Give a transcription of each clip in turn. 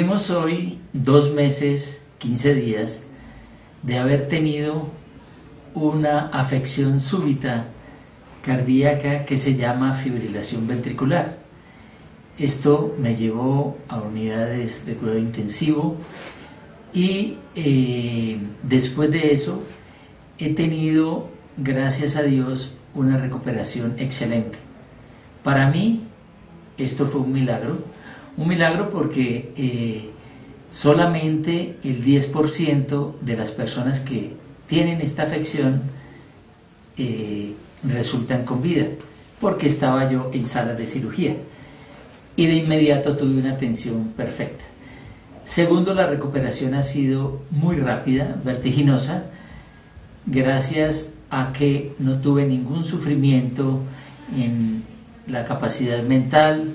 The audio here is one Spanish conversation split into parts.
Tenemos hoy 2 meses, 15 días de haber tenido una afección súbita cardíaca que se llama fibrilación ventricular. Esto me llevó a unidades de cuidado intensivo y después de eso he tenido, gracias a Dios, una recuperación excelente. Para mí esto fue un milagro porque solamente el 10% de las personas que tienen esta afección resultan con vida, porque estaba yo en sala de cirugía y de inmediato tuve una atención perfecta. Segundo, la recuperación ha sido muy rápida, vertiginosa, gracias a que no tuve ningún sufrimiento en la capacidad mental.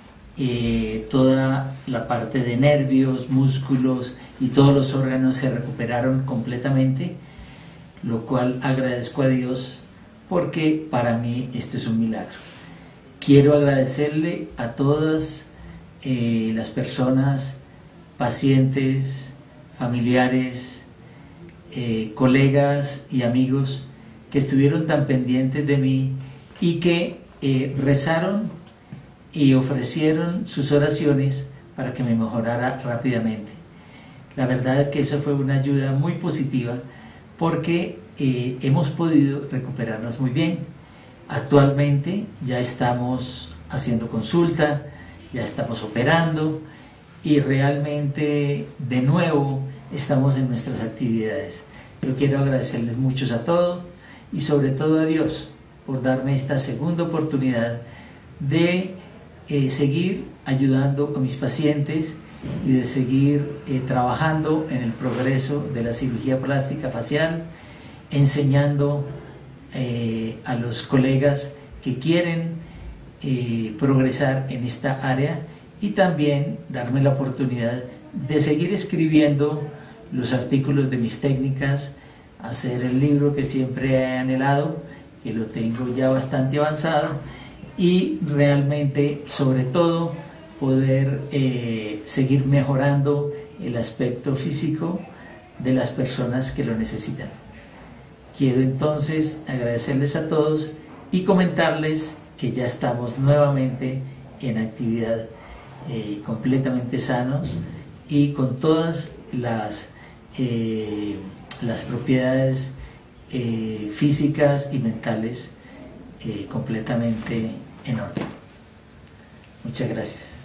Toda la parte de nervios, músculos y todos los órganos se recuperaron completamente, lo cual agradezco a Dios porque para mí esto es un milagro. Quiero agradecerle a todas las personas, pacientes, familiares, colegas y amigos que estuvieron tan pendientes de mí y que rezaron y ofrecieron sus oraciones para que me mejorara rápidamente. La verdad es que eso fue una ayuda muy positiva porque hemos podido recuperarnos muy bien. Actualmente ya estamos haciendo consulta, ya estamos operando y realmente de nuevo estamos en nuestras actividades. Yo quiero agradecerles mucho a todos y sobre todo a Dios por darme esta segunda oportunidad de seguir ayudando a mis pacientes y de seguir trabajando en el progreso de la cirugía plástica facial, enseñando a los colegas que quieren progresar en esta área y también darme la oportunidad de seguir escribiendo los artículos de mis técnicas, hacer el libro que siempre he anhelado, que lo tengo ya bastante avanzado, y realmente, sobre todo, poder seguir mejorando el aspecto físico de las personas que lo necesitan. Quiero entonces agradecerles a todos y comentarles que ya estamos nuevamente en actividad, completamente sanos y con todas las propiedades físicas y mentales completamente en orden. Muchas gracias.